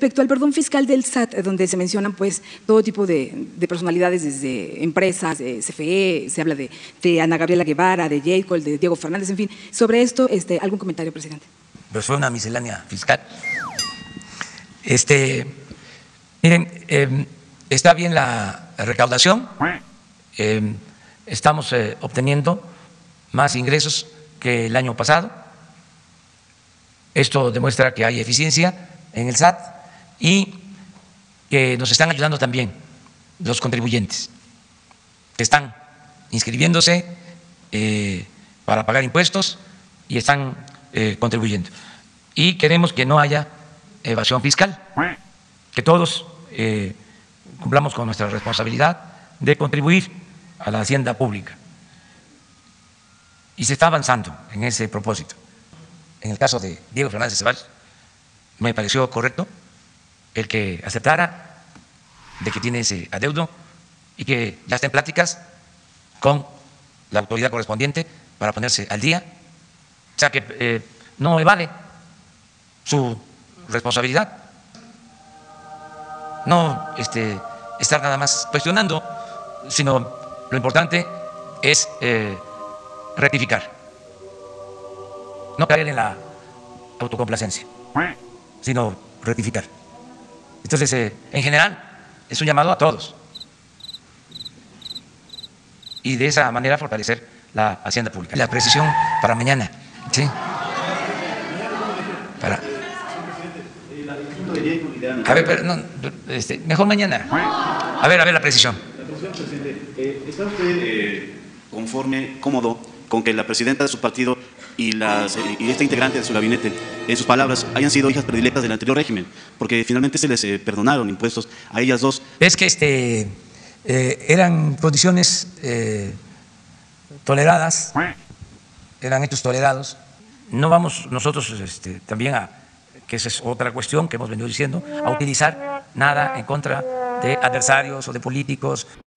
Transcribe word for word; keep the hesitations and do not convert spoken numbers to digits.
Respecto al perdón fiscal del S A T, donde se mencionan pues todo tipo de, de personalidades, desde empresas, de C F E, se habla de, de Ana Gabriela Guevara, de J. Cole, de Diego Fernández, en fin. Sobre esto, este, ¿algún comentario, presidente? Pues fue una miscelánea fiscal. Este, miren, eh, está bien la recaudación, eh, estamos eh, obteniendo más ingresos que el año pasado. Esto demuestra que hay eficiencia en el S A T y que nos están ayudando también los contribuyentes que están inscribiéndose eh, para pagar impuestos y están eh, contribuyendo. Y queremos que no haya evasión fiscal, que todos eh, cumplamos con nuestra responsabilidad de contribuir a la hacienda pública. Y se está avanzando en ese propósito. En el caso de Diego Fernández Ceballos, me pareció correcto el que aceptara de que tiene ese adeudo y que ya está en pláticas con la autoridad correspondiente para ponerse al día. O sea que eh, no evade su responsabilidad. No este, estar nada más cuestionando, sino lo importante es eh, rectificar. No caer en la autocomplacencia, sino rectificar. Entonces, eh, en general, es un llamado a todos. Y de esa manera fortalecer la hacienda pública. La precisión para mañana, ¿sí? Para... A ver, pero no, este, mejor mañana. A ver, a ver la precisión. La precisión, presidente. Eh, ¿Está usted eh, conforme, cómodo, con que la presidenta de su partido y, las, y esta integrante de su gabinete, en sus palabras, hayan sido hijas predilectas del anterior régimen? Porque finalmente se les eh, perdonaron impuestos a ellas dos. Es que este, eh, eran condiciones eh, toleradas, eran hechos tolerados. No vamos nosotros este, también a, que esa es otra cuestión que hemos venido diciendo, a utilizar nada en contra de adversarios o de políticos.